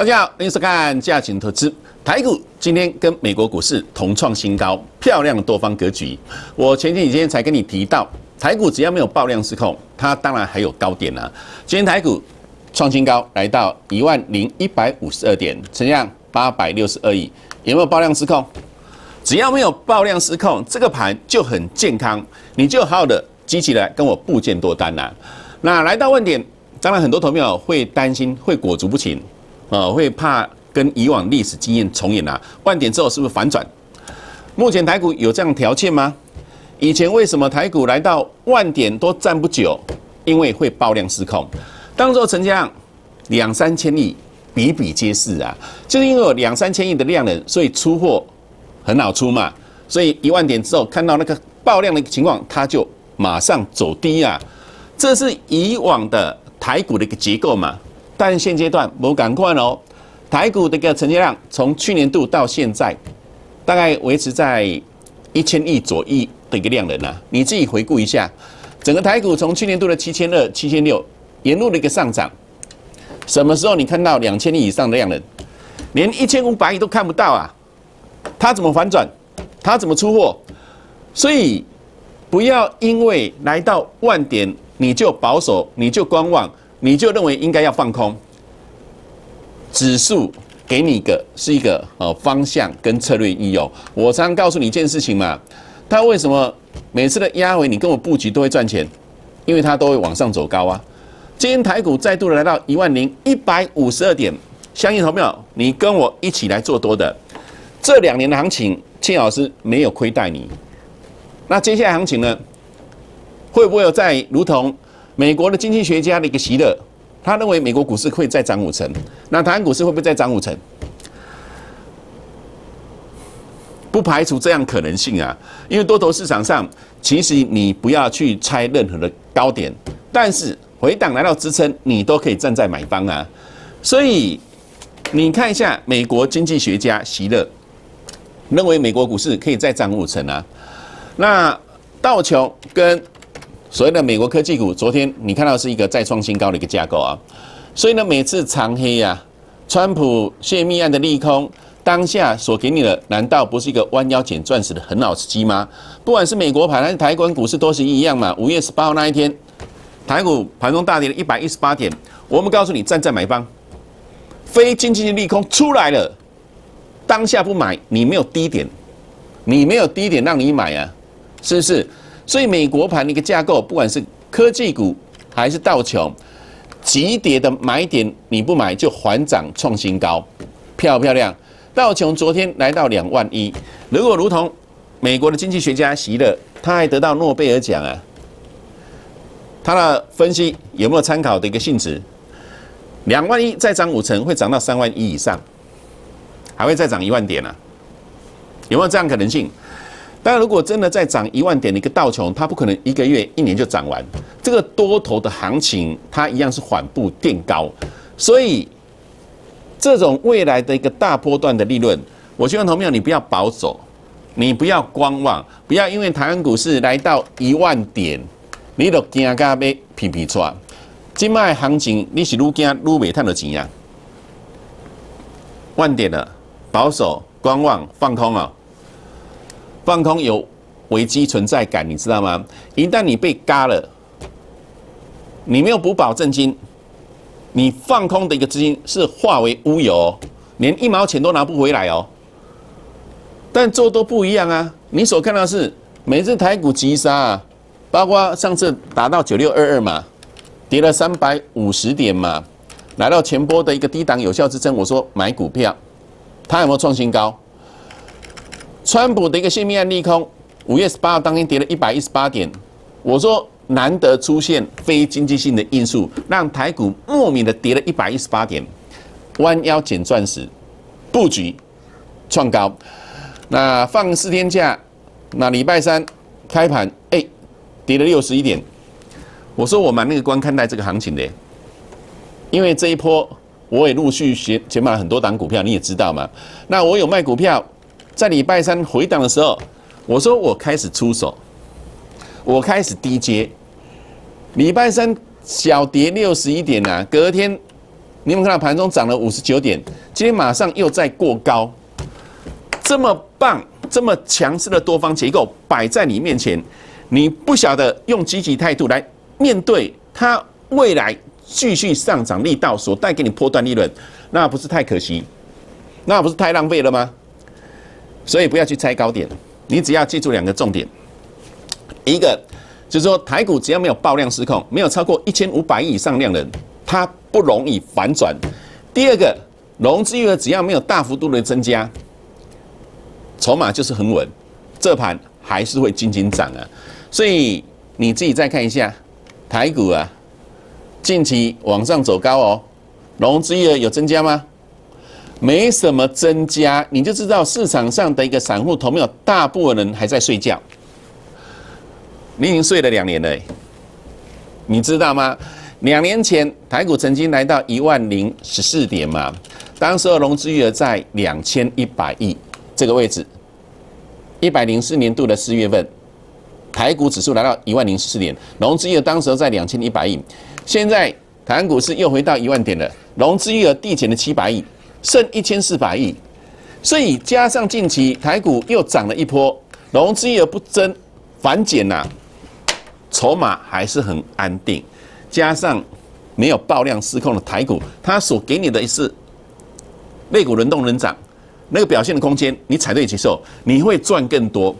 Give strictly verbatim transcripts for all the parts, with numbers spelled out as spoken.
大家好，欢迎收看价钱投资。台股今天跟美国股市同创新高，漂亮的多方格局。我前几天才跟你提到，台股只要没有爆量失控，它当然还有高点啊。今天台股创新高，来到一万零一百五十二点，成交量八百六十二亿，有没有爆量失控？只要没有爆量失控，这个盘就很健康，你就好好的积起来跟我布件多单啦、啊。那来到万点，当然很多投票会担心，会裹足不前。呃，会怕跟以往历史经验重演啊？万点之后是不是反转？目前台股有这样条件吗？以前为什么台股来到万点都站不久？因为会爆量失控，当做成交量两三千亿，比比皆是啊。就是因为有两三千亿的量能，所以出货很好出嘛。所以一万点之后看到那个爆量的情况，它就马上走低啊。这是以往的台股的一个结构嘛。但现阶段没赶快哦，台股的一个成交量从去年度到现在，大概维持在一千亿左右的一个量能啊。你自己回顾一下，整个台股从去年度的七千二、七千六，沿路的一个上涨，什么时候你看到两千亿以上的量能？连一千五百亿都看不到啊！它怎么反转？它怎么出货？所以不要因为来到万点你就保守，你就观望。你就认为应该要放空，指数给你一个是一个呃方向跟策略应用。我常常告诉你一件事情嘛，它为什么每次的压回你跟我布局都会赚钱？因为它都会往上走高啊。今天台股再度的来到一万零一百五十二点，相信投票你跟我一起来做多的，这两年的行情，庆老师没有亏待你。那接下来行情呢，会不会有在如同？美国的经济学家的一个席勒，他认为美国股市会再涨五成，那台湾股市会不会再涨五成？不排除这样可能性啊，因为多头市场上，其实你不要去猜任何的高点，但是回档来到支撑，你都可以站在买方啊。所以你看一下美国经济学家席勒认为美国股市可以再涨五成啊，那道琼跟所谓的美国科技股，昨天你看到是一个再创新高的一个架构啊，所以呢，每次长黑啊，川普泄密案的利空，当下所给你的，难道不是一个弯腰捡钻石的很好时机吗？不管是美国盘还是台湾股市都是一样嘛。五月十八号那一天，台股盘中大跌了一百一十八点，我们告诉你站在买方，非经济利空出来了，当下不买，你没有低点，你没有低点让你买啊，是不是？所以美国盘的一个架构，不管是科技股还是道琼，急跌的买点你不买就缓涨创新高，漂不漂亮？道琼昨天来到两万一，如果如同美国的经济学家席勒，他还得到诺贝尔奖啊，他的分析有没有参考的一个性质？两万一再涨五成，会涨到三万一以上，还会再涨一万点啊？有没有这样可能性？当然，如果真的再涨一万点的一个道琼，它不可能一个月、一年就涨完。这个多头的行情，它一样是缓步垫高。所以，这种未来的一个大波段的利润，我希望投票你不要保守，你不要观望，不要因为台湾股市来到一万点，你就惊到要皮皮喘。今卖行情你是愈惊愈袂赚到钱啊！万点了，保守、观望、放空啊！放空有危机存在感，你知道吗？一旦你被嘎了，你没有补保证金，你放空的一个资金是化为乌有、哦，连一毛钱都拿不回来哦。但做多不一样啊，你所看到的是每次台股急杀啊，包括上次达到九六二二嘛，跌了三百五十点嘛，来到前波的一个低档有效支撑，我说买股票，它有没有创新高？川普的一个泄密案利空，五月十八号当天跌了一百一十八点。我说难得出现非经济性的因素，让台股莫名的跌了一百一十八点，弯腰捡钻石，布局创高。那放四天假，那礼拜三开盘，哎、欸，跌了六十一点。我说我蛮乐观看待这个行情的，因为这一波我也陆续减减码了很多档股票，你也知道嘛。那我有卖股票。在礼拜三回档的时候，我说我开始出手，我开始低接。礼拜三小跌六十一点啊，隔天你们看到盘中涨了五十九点，今天马上又在过高，这么棒、这么强势的多方结构摆在你面前，你不晓得用积极态度来面对它未来继续上涨力道所带给你波段利润，那不是太可惜，那不是太浪费了吗？所以不要去猜高点，你只要记住两个重点，一个就是说台股只要没有爆量失控，没有超过一千五百亿以上量的人，它不容易反转。第二个，融资余额只要没有大幅度的增加，筹码就是很稳，这盘还是会轻轻涨啊。所以你自己再看一下台股啊，近期往上走高哦，融资余额有增加吗？没什么增加，你就知道市场上的一个散户投没有，大部分人还在睡觉。你已经睡了两年了，你知道吗？两年前台股曾经来到一万零十四点嘛，当时的融资余额在两千一百亿这个位置。一百零四年度的四月份，台股指数来到一万零十四点，融资余额当时在两千一百亿。现在台湾股市又回到一万点了，融资余额递减了七百亿。剩一千四百亿，所以加上近期台股又涨了一波，融资余额不增反减呐、啊，筹码还是很安定，加上没有爆量失控的台股，它所给你的是类股轮动轮涨，那个表现的空间，你踩对节奏，你会赚更多。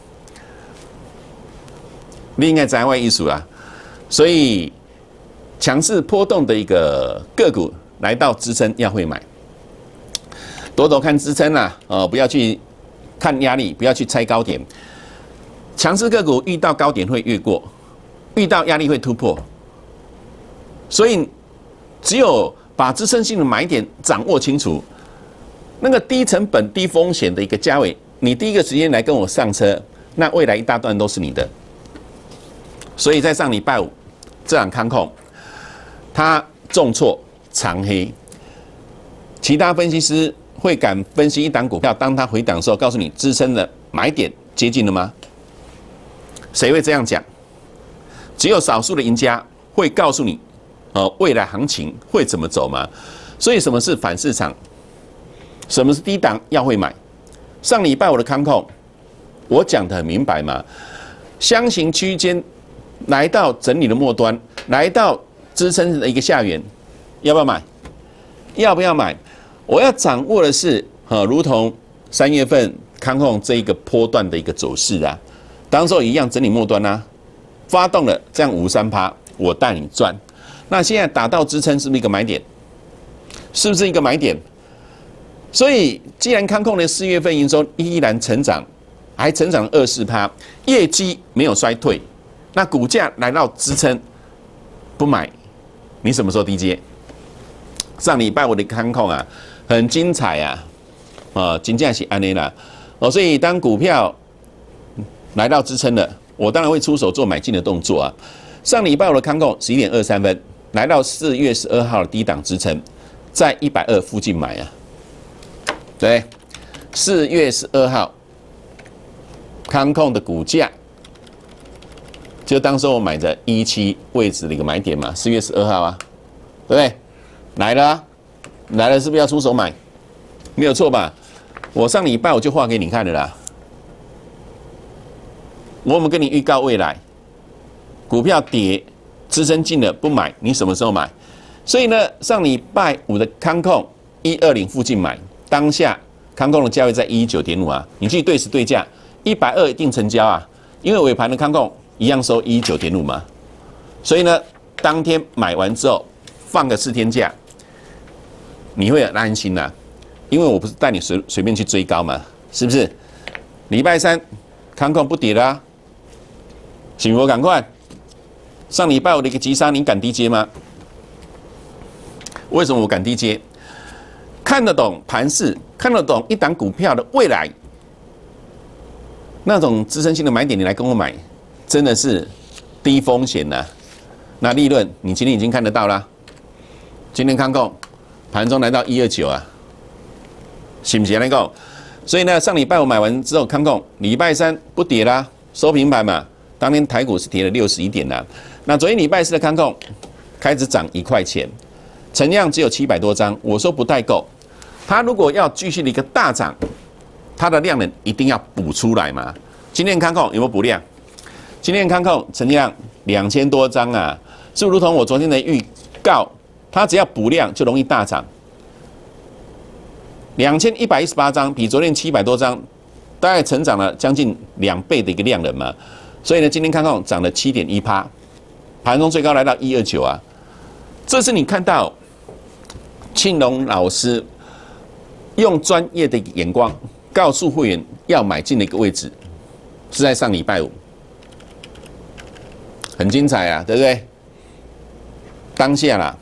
你应该在外艺术啊，所以强势波动的一个个股来到支撑要会买。多多看支撑啦，呃，不要去看压力，不要去猜高点。强势个股遇到高点会越过，遇到压力会突破。所以，只有把支撑性的买点掌握清楚，那个低成本、低风险的一个价位，你第一个时间来跟我上车，那未来一大段都是你的。所以在上礼拜五，这档康控，它重挫长黑，其他分析师会敢分析一档股票，当它回档的时候，告诉你支撑的买点接近了吗？谁会这样讲？只有少数的赢家会告诉你，呃，未来行情会怎么走吗？所以什么是反市场？什么是低档要会买？上礼拜我的康控，我讲得很明白嘛，箱型区间来到整理的末端，来到支撑的一个下缘，要不要买？要不要买？我要掌握的是，呃，如同三月份康控这一个波段的一个走势啊，当时候一样整理末端啊，发动了这样五十三趴，我带你赚。那现在打到支撑是不是一个买点？是不是一个买点？所以既然康控的四月份营收依然成长，还成长二四趴，业绩没有衰退，那股价来到支撑，不买，你什么时候低接？上礼拜我的康控啊。很精彩啊，啊，真正是安尼啦，哦，所以当股票来到支撑了，我当然会出手做买进的动作啊。上礼拜我的康控十一点二三分来到四月十二号的低档支撑，在一百二附近买啊，对，四月十二号康控的股价，就当时我买在一七位置的一个买点嘛，四月十二号啊，对不对？来了、啊。来了是不是要出手买？没有错吧？我上礼拜我就画给你看的啦。我们跟你预告未来，股票跌，支撑进了不买，你什么时候买？所以呢，上礼拜五的康控一二零附近买，当下康控的价位在一一九点五啊，你去对时对价，一百二一定成交啊，因为尾盘的康控一样收一一九点五嘛。所以呢，当天买完之后放个四天假。你会很安心呐、啊，因为我不是带你随随便去追高嘛，是不是？礼拜三康控不跌啦、啊，请我赶快。上礼拜我的一个急杀，你敢低接吗？为什么我敢低接？看得懂盘势，看得懂一档股票的未来，那种支撑性的买点，你来跟我买，真的是低风险呐、啊。那利润你今天已经看得到啦。今天康控。盘中来到一二九啊，是不是那个？所以呢，上礼拜我买完之后，康控礼拜三不跌啦，收平盘嘛。当天台股是跌了六十一点啦。那昨天礼拜四的康控开始涨一块钱， 成交量只有七百多张，我说不太够。它如果要继续的一个大涨，它的量能一定要补出来嘛。今天康控有没有补量？今天康控成交量两千多张啊，是不是如同我昨天的预告？它只要补量就容易大涨。两千一百一十八张，比昨天七百多张，大概成长了将近两倍的一个量能嘛。所以呢，今天康控涨了七点一趴，盘中最高来到一二九啊。这是你看到庆隆老师用专业的眼光告诉会员要买进的一个位置，是在上礼拜五，很精彩啊，对不对？当下啦，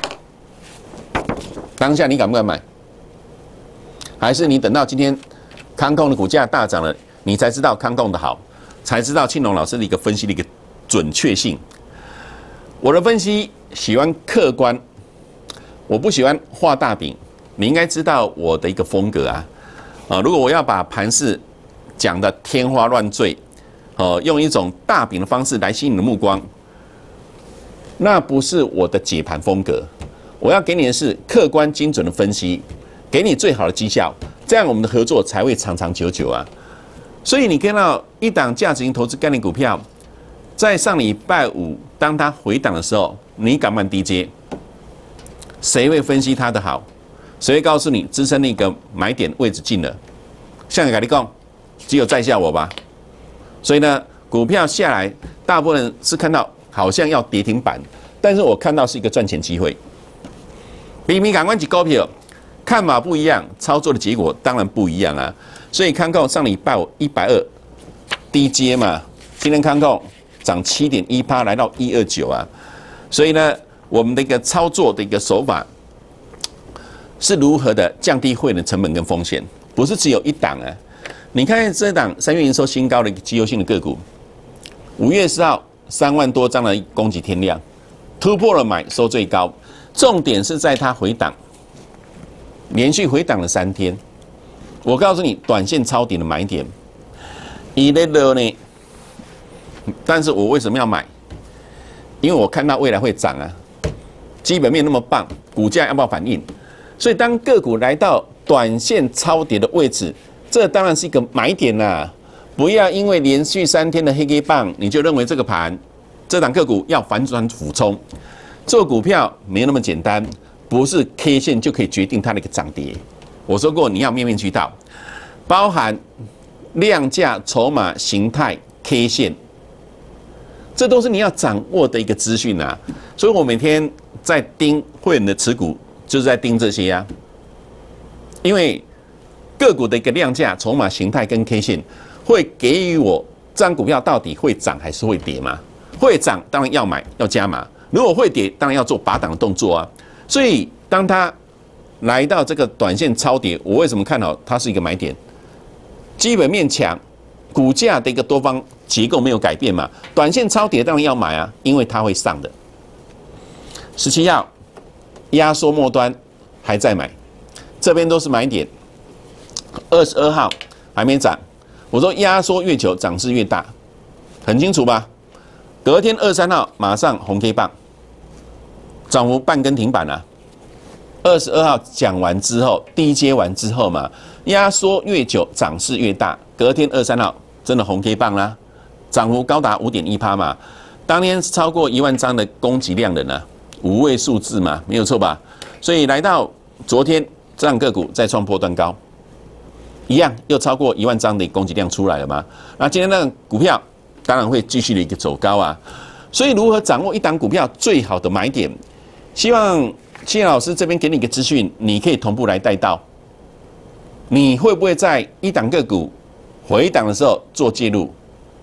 当下你敢不敢买？还是你等到今天康控的股价大涨了，你才知道康控的好，才知道庆隆老师的一个分析的一个准确性。我的分析喜欢客观，我不喜欢画大饼。你应该知道我的一个风格啊，啊，如果我要把盘势讲的天花乱坠，哦、呃，用一种大饼的方式来吸引你的目光，那不是我的解盘风格。我要给你的是客观精准的分析，给你最好的绩效，这样我们的合作才会长长久久啊。所以你看到一档价值型投资概念股票，在上礼拜五当它回档的时候，你敢不敢低接？谁会分析它的好？谁会告诉你支撑那个买点位置进了？像我跟你讲，只有在下我吧。所以呢，股票下来，大部分人是看到好像要跌停板，但是我看到是一个赚钱机会。比比感官及股票看法不一样，操作的结果当然不一样啊。所以康控上礼拜五一百二低接嘛，今天康控涨七点一趴，来到一二九啊。所以呢，我们的一个操作的一个手法是如何的降低会员的成本跟风险，不是只有一档啊。你看这档三月营收新高的一个绩优性的个股，五月四号三万多张的攻击天量，突破了买收最高，重点是在它回档，连续回档了三天。我告诉你，短线抄底的买点，一类的呢。但是我为什么要买？因为我看到未来会涨啊，基本面那么棒，股价要不要反应？所以当个股来到短线超跌的位置，这当然是一个买点啦。不要因为连续三天的黑 K 棒，你就认为这个盘这档个股要反转俯冲。做股票没那么简单，不是 K 线就可以决定它的一个涨跌。我说过，你要面面俱到，包含量价、筹码、形态、K 线，这都是你要掌握的一个资讯啊。所以我每天在盯会员的持股，就是在盯这些啊。因为个股的一个量价、筹码、形态跟 K 线，会给予我这张股票到底会涨还是会跌吗？会涨当然要买要加码，如果会跌当然要做拔档的动作啊。所以当它来到这个短线超跌，我为什么看好它是一个买点？基本面强，股价的一个多方结构没有改变嘛，短线超跌当然要买啊，因为它会上的。十七号压缩末端还在买，这边都是买点。二十二号还没涨，我说压缩越久涨势越大，很清楚吧？隔天二十三号马上红 K 棒，涨幅半根停板啊。二十二号讲完之后，低接完之后嘛，压缩越久涨势越大。隔天二十三号真的红 K 棒啦，涨幅高达五点一趴嘛。当天超过一万张的攻击量的呢，五位数字嘛，没有错吧？所以来到昨天，这档个股再创波段高，一样又超过一万张的攻击量出来了嘛。那今天那个股票当然会继续的一个走高啊。所以如何掌握一档股票最好的买点？希望谢老师这边给你一个资讯，你可以同步来带到。你会不会在一档个股回档的时候做介入？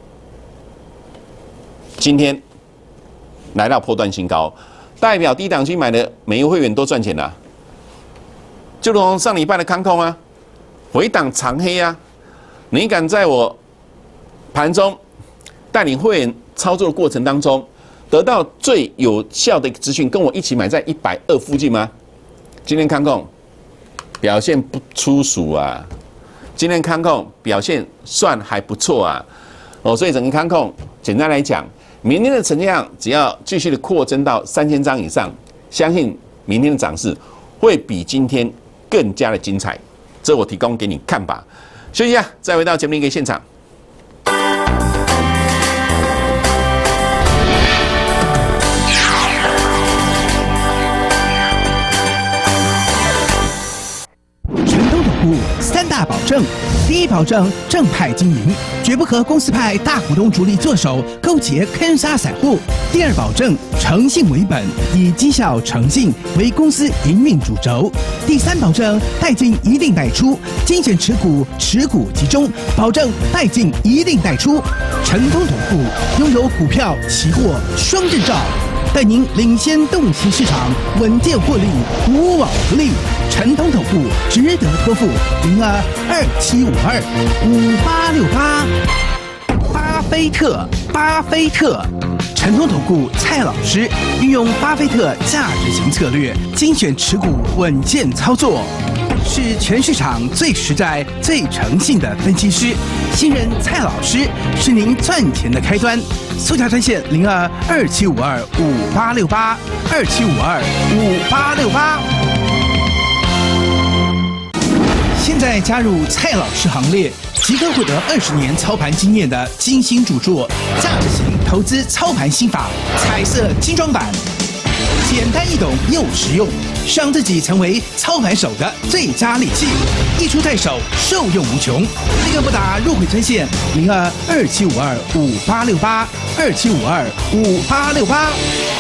今天来到波段新高，代表低档区买的每一位会员都赚钱了。就如同上礼拜的康控啊，回档长黑啊，你敢在我盘中带领会员操作的过程当中，得到最有效的一个资讯，跟我一起买在一百二附近吗？今天康控表现不出俗啊，今天康控表现算还不错啊，哦，所以整个康控简单来讲，明天的成交量只要继续的扩增到三千张以上，相信明天的涨势会比今天更加的精彩。这我提供给你看吧。休息一下，再回到节目的一个现场。 三大保证：第一，保证正派经营，绝不和公司派大股东主力做手，勾结坑杀散户；第二，保证诚信为本，以绩效诚信为公司营运主轴；第三，保证带进一定带出，精选持股，持股集中，保证带进一定带出。晨通投顾拥有股票、期货双证照，带您领先动情市场，稳健获利，无往不利。晨通投顾值得托付，零二二七五二五八六八。巴菲特，巴菲特，晨通投顾蔡老师运用巴菲特价值型策略，精选持股，稳健操作，是全市场最实在、最诚信的分析师。新人蔡老师是您赚钱的开端。速价专线零二二七五二五八六八二七五二五八六八。现在加入蔡老师行列，即可获得二十年操盘经验的精心著作《价值型投资操盘心法》彩色精装版，简单易懂又实用，让自己成为操盘手的最佳利器，一出在手，受用无穷。立刻拨打入会专线零二二七五二五八六八二七五二五八六八。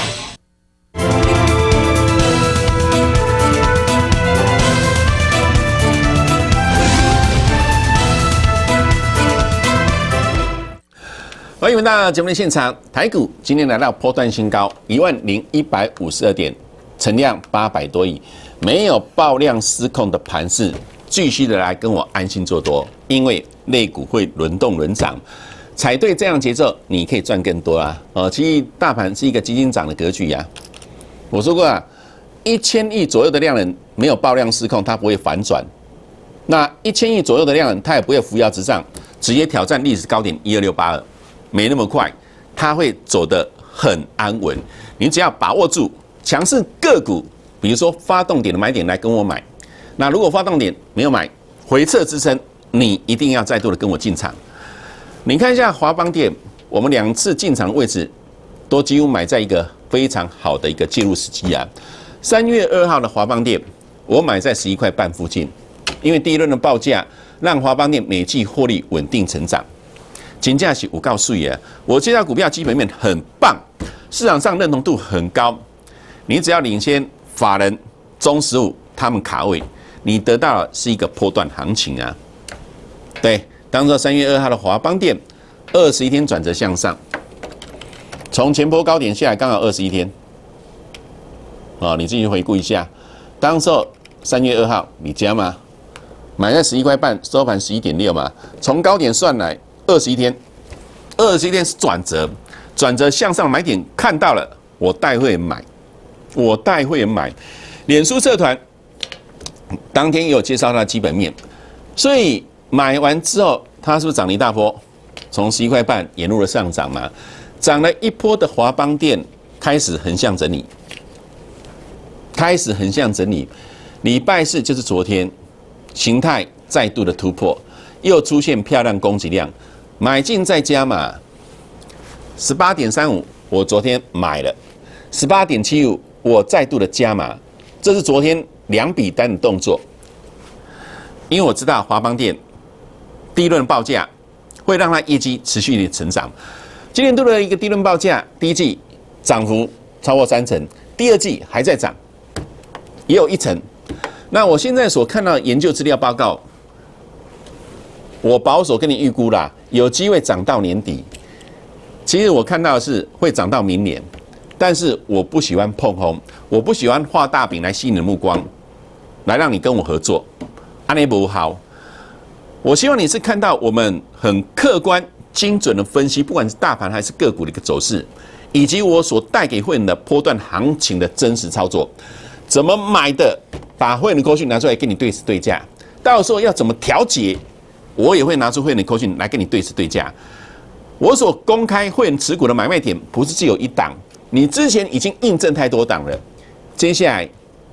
欢迎回到节目的现场。台股今天来到波段新高一万零一百五十二点，成量八百多亿，没有爆量失控的盘势，继续的来跟我安心做多，因为类股会轮动轮涨，踩对这样节奏，你可以赚更多啊！哦，其实大盘是一个基金涨的格局呀、啊。我说过啊，一千亿左右的量能没有爆量失控，它不会反转；那一千亿左右的量能，它也不会扶摇直上，直接挑战历史高点一二六八二。没那么快，它会走得很安稳。你只要把握住强势个股，比如说发动点的买点来跟我买。那如果发动点没有买，回撤支撑，你一定要再度的跟我进场。你看一下华邦电，我们两次进场位置都几乎买在一个非常好的一个介入时机啊。三月二号的华邦电，我买在十一块半附近，因为第一轮的报价让华邦电每季获利稳定成长。金价是我告诉你啊，我这家股票基本面很棒，市场上认同度很高。你只要领先法人、中实物他们卡位，你得到的是一个波段行情啊。对，当做三月二号的华邦电，二十一天转折向上，从前波高点下来刚好二十一天。哦，你自己回顾一下，当时候三月二号你加吗？买在十一块半，收盘十一点六嘛，从高点算来。二十一天，二十一天是转折，转折向上买点看到了，我带会员买，我带会员买。脸书社团当天也有介绍它的基本面，所以买完之后，它是不是涨了一大波？从十一块半沿路的上涨嘛，涨了一波的华邦电开始横向整理，开始横向整理。礼拜四就是昨天，形态再度的突破，又出现漂亮攻击量。买进再加码，十八点三五，我昨天买了，十八点七五，我再度的加码，这是昨天两笔单的动作。因为我知道华邦电第一轮报价会让它业绩持续的成长，今年度的一个第一轮报价，第一季涨幅超过三成，第二季还在涨，也有一成。那我现在所看到的研究资料报告，我保守跟你预估啦，有机会涨到年底。其实我看到的是会涨到明年，但是我不喜欢碰红，我不喜欢画大饼来吸引你的目光，来让你跟我合作，安内不好。我希望你是看到我们很客观、精准的分析，不管是大盘还是个股的一个走势，以及我所带给会员的波段行情的真实操作，怎么买的，把会员的扣讯拿出来跟你对时对价，到时候要怎么调节。我也会拿出会员的扣讯来跟你对时对价。我所公开会员持股的买卖点不是只有一档，你之前已经印证太多档了。接下来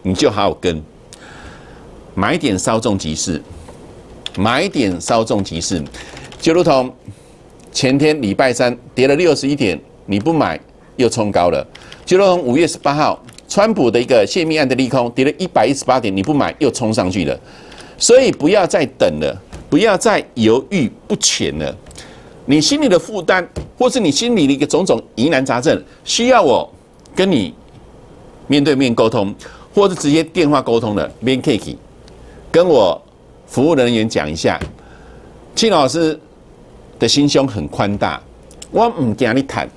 你就好好跟，买点稍纵即逝，买点稍纵即逝，就如同前天礼拜三跌了六十一点，你不买又冲高了，就如同五月十八号川普的一个泄密案的利空跌了一百一十八点，你不买又冲上去了，所以不要再等了，不要再犹豫不前了。你心里的负担，或是你心里的一个种种疑难杂症，需要我跟你面对面沟通，或是直接电话沟通的，边 K 跟我服务人员讲一下。庆老师的心胸很宽大，我唔惊你谈。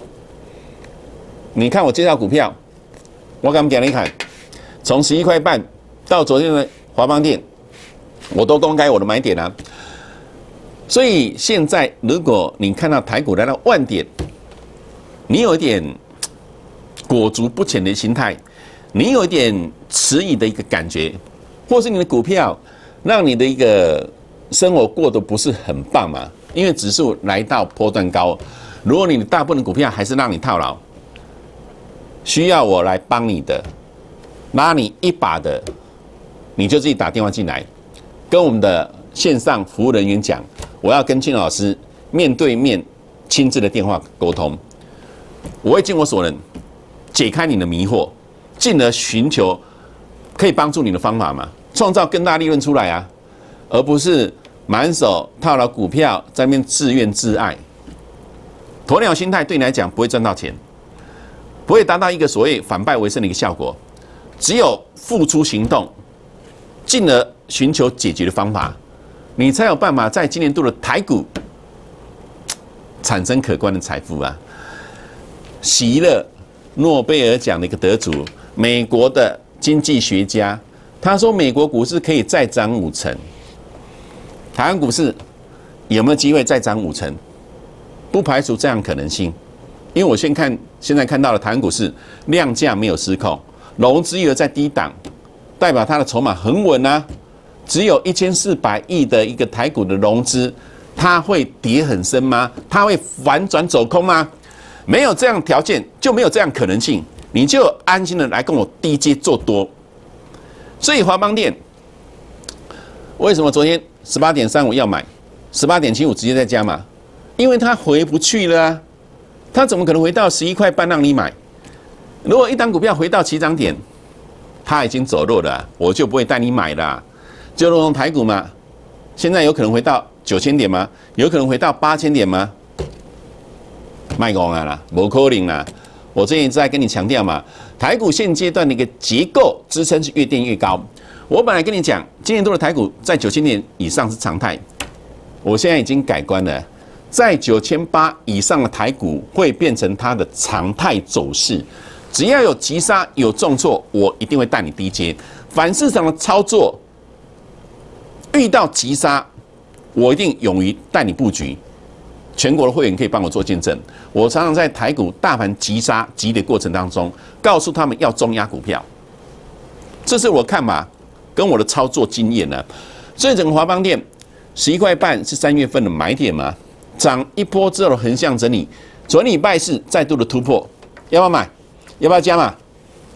你看我介绍股票，我敢惊你谈。从十一块半到昨天的华邦电，我都公开我的买点啊。所以现在，如果你看到台股来到万点，你有一点裹足不前的心态，你有一点迟疑的一个感觉，或是你的股票让你的一个生活过得不是很棒嘛？因为指数来到波段高，如果你的大部分股票还是让你套牢，需要我来帮你的，拉你一把的，你就自己打电话进来，跟我们的线上服务人员讲。我要跟金老师面对面亲自的电话沟通，我会尽我所能解开你的迷惑，进而寻求可以帮助你的方法嘛，创造更大利润出来啊，而不是满手套牢股票在那边自怨自艾。鸵鸟心态对你来讲不会赚到钱，不会达到一个所谓反败为胜的一个效果，只有付出行动，进而寻求解决的方法。你才有办法在今年度的台股产生可观的财富啊！喜乐诺贝尔奖的一个得主，美国的经济学家，他说美国股市可以再涨五成，台湾股市有没有机会再涨五成？不排除这样可能性，因为我先看现在看到了台湾股市量价没有失控，融资余额在低档，代表它的筹码很稳啊。只有一千四百亿的一个台股的融资，它会跌很深吗？它会反转走空吗？没有这样条件，就没有这样可能性，你就安心的来跟我低阶做多。所以华邦电为什么昨天十八点三五要买，十八点七五直接再加码？因为它回不去了啊，它怎么可能回到十一块半让你买？如果一档股票回到起涨点，它已经走弱了啊，我就不会带你买了啊。就如同台股嘛，现在有可能回到九千点吗？有可能回到八千点吗？卖讲啊啦，没可能啦！我最近在跟你强调嘛，台股现阶段的一个结构支撑是越垫越高。我本来跟你讲，今年度的台股在九千点以上是常态，我现在已经改观了，在九千八以上的台股会变成它的常态走势。只要有急杀有重挫，我一定会带你低接。反市场的操作。遇到急杀，我一定勇于带你布局。全国的会员可以帮我做见证。我常常在台股大盘急杀急跌过程当中，告诉他们要重压股票。这是我看法跟我的操作经验呢。所以整个华邦电十一块半是三月份的买点嘛，涨一波之后的横向整理，昨天礼拜四再度的突破，要不要买？要不要加码？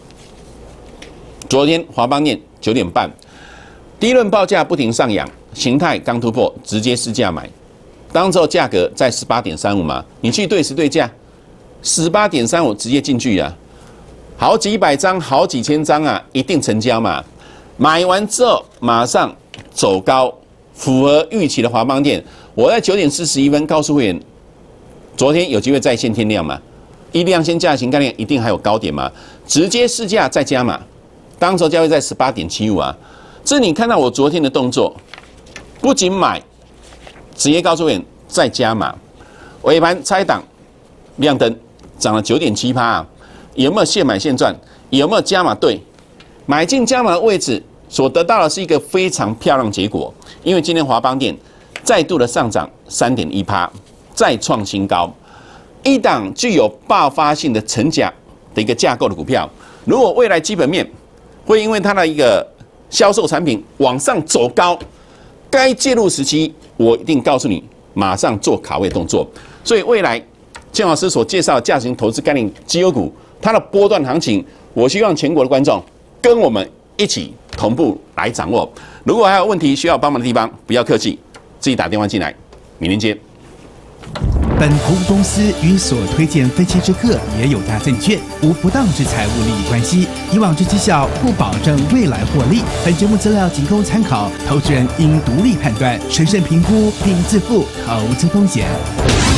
昨天华邦电九点半。第一轮报价不停上扬，形态刚突破，直接市价买。当时候价格在十八点三五嘛，你去对时对价，十八点三五直接进去啊，好几百张、好几千张啊，一定成交嘛。买完之后马上走高，符合预期的华邦电，我在九点四十一分告诉会员，昨天有机会再现天量嘛，一量先价型概念一定还有高点嘛，直接市价再加码，当时候价位在十八点七五啊。这你看到我昨天的动作，不仅买，直接告诉你再加码，尾盘拆档亮灯，涨了九点七趴啊！有没有现买现赚？有没有加码对？买进加码的位置所得到的是一个非常漂亮结果，因为今天华邦电再度的上涨三点一趴，再创新高。一档具有爆发性的成长的一个架构的股票，如果未来基本面会因为它的一个销售产品往上走高，该介入时期，我一定告诉你，马上做卡位动作。所以未来建老师所介绍的价值型投资概念绩优股，它的波段行情，我希望全国的观众跟我们一起同步来掌握。如果还有问题需要帮忙的地方，不要客气，自己打电话进来，明天见。 本投顾公司与所推荐分期之客也有大证券无不当之财务利益关系，以往之绩效不保证未来获利。本节目资料仅供参考，投资人应独立判断、审慎评估并自负投资风险。